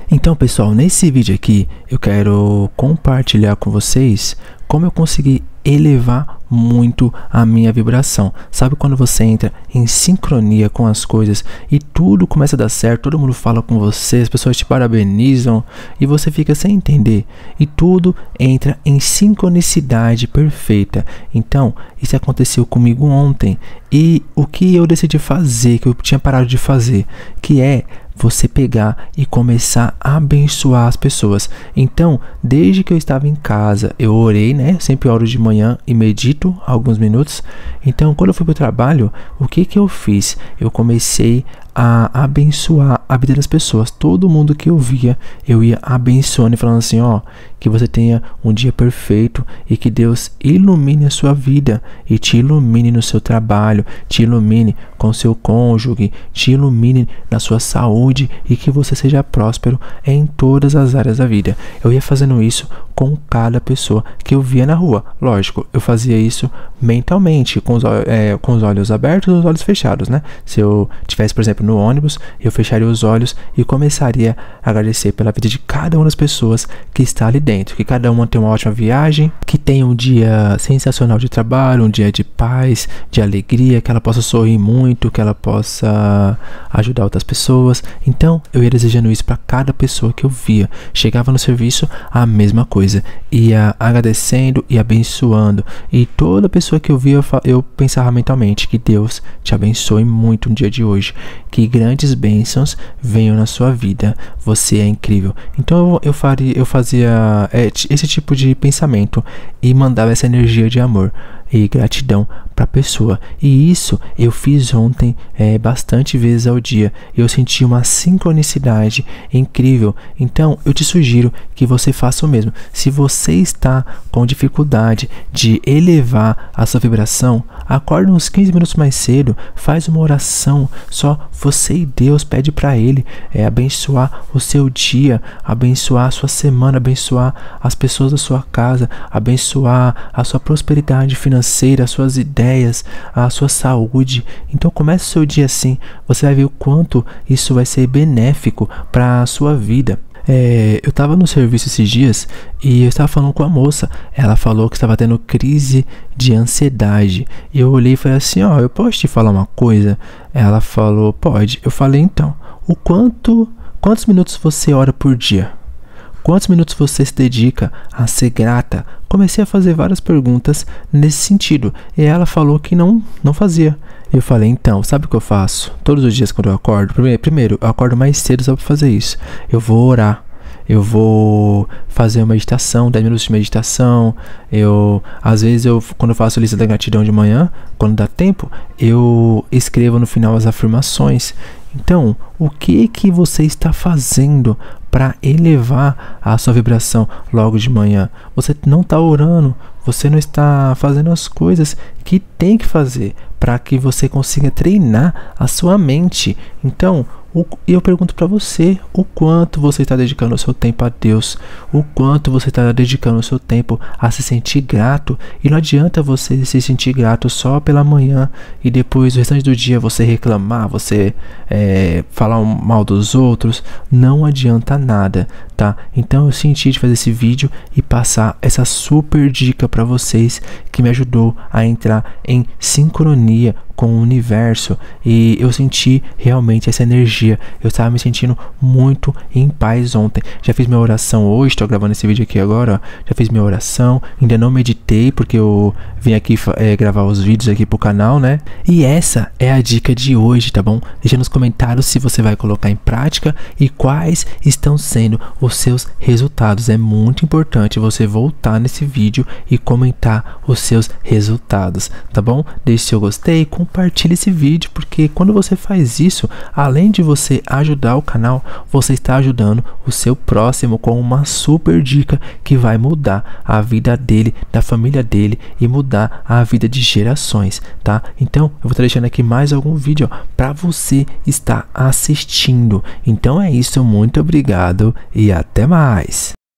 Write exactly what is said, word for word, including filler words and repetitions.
Então, pessoal, nesse vídeo aqui eu quero compartilhar com vocês como eu consegui elevar muito a minha vibração. Sabe quando você entra em sincronia com as coisas e tudo começa a dar certo, todo mundo fala com você, as pessoas te parabenizam e você fica sem entender e tudo entra em sincronicidade perfeita. Então, isso aconteceu comigo ontem e o que eu decidi fazer, que eu tinha parado de fazer, que é você pegar e começar a abençoar as pessoas. Então, desde que eu estava em casa, eu orei, né? Sempre oro de manhã e medito alguns minutos. Então, quando eu fui para o trabalho, o que que eu fiz? Eu comecei a abençoar a vida das pessoas. Todo mundo que eu via, eu ia abençoando e falando assim, ó, que você tenha um dia perfeito e que Deus ilumine a sua vida e te ilumine no seu trabalho, te ilumine com seu cônjuge, te ilumine na sua saúde e que você seja próspero em todas as áreas da vida. Eu ia fazendo isso com cada pessoa que eu via na rua. Lógico, eu fazia isso mentalmente, com os, é, com os olhos abertos e os olhos fechados, né? Se eu tivesse, por exemplo, no ônibus, eu fecharia os olhos e começaria a agradecer pela vida de cada uma das pessoas que está ali dentro, que cada uma tenha uma ótima viagem, que tenha um dia sensacional de trabalho, um dia de paz, de alegria, que ela possa sorrir muito, que ela possa ajudar outras pessoas. Então, eu ia desejando isso para cada pessoa que eu via. Chegava no serviço, a mesma coisa, ia agradecendo e abençoando, e toda pessoa que eu via, eu pensava mentalmente que Deus te abençoe muito no dia de hoje, que grandes bênçãos venham na sua vida, você é incrível. Então eu, faria, eu fazia é, esse tipo de pensamento e mandava essa energia de amor e gratidão para a pessoa, e isso eu fiz ontem é, bastante vezes ao dia. Eu senti uma sincronicidade incrível. Então eu te sugiro que você faça o mesmo. Se você está com dificuldade de elevar a sua vibração, acorda uns quinze minutos mais cedo, faz uma oração, só você e Deus, pede para Ele é, abençoar o seu dia, abençoar a sua semana, abençoar as pessoas da sua casa, abençoar a sua prosperidade financeira, as suas ideias, a sua saúde. Então comece o seu dia assim, você vai ver o quanto isso vai ser benéfico para a sua vida. É, eu estava no serviço esses dias e eu estava falando com a moça. Ela falou que estava tendo crise de ansiedade. E eu olhei e falei assim, ó, eu posso te falar uma coisa? Ela falou, pode. Eu falei, então, o quanto, quantos minutos você ora por dia? Quantos minutos você se dedica a ser grata? Comecei a fazer várias perguntas nesse sentido. E ela falou que não, não fazia. Eu falei, então, sabe o que eu faço? Todos os dias quando eu acordo, primeiro, eu acordo mais cedo só para fazer isso. Eu vou orar. Eu vou fazer uma meditação, dez minutos de meditação. Eu, às vezes, eu, quando eu faço a lista da gratidão de manhã, quando dá tempo, eu escrevo no final as afirmações. Então, o que que você está fazendo para elevar a sua vibração logo de manhã? Você não está orando, você não está fazendo as coisas que tem que fazer para que você consiga treinar a sua mente. Então, e eu pergunto para você, o quanto você está dedicando o seu tempo a Deus, o quanto você está dedicando o seu tempo a se sentir grato. E não adianta você se sentir grato só pela manhã e depois o restante do dia você reclamar, você é, falar mal dos outros. Não adianta nada, tá? Então eu senti de fazer esse vídeo e passar essa super dica para vocês, que me ajudou a entrar em sincronia com o universo, e eu senti realmente essa energia. Eu estava me sentindo muito em paz ontem. Já fiz minha oração hoje, estou gravando esse vídeo aqui agora, ó. Já fiz minha oração, ainda não meditei porque eu vim aqui é, gravar os vídeos aqui pro canal, né? E essa é a dica de hoje, tá bom? Deixa nos comentários se você vai colocar em prática e quais estão sendo os seus resultados. É muito importante você voltar nesse vídeo e comentar os seus resultados, tá bom? Deixe seu gostei, compartilhe esse vídeo, porque quando você faz isso, além de você ajudar o canal, você está ajudando o seu próximo com uma super dica que vai mudar a vida dele, da família dele, e mudar a vida de gerações, tá? Então eu vou estar deixando aqui mais algum vídeo para você estar assistindo. Então é isso, muito obrigado e até mais.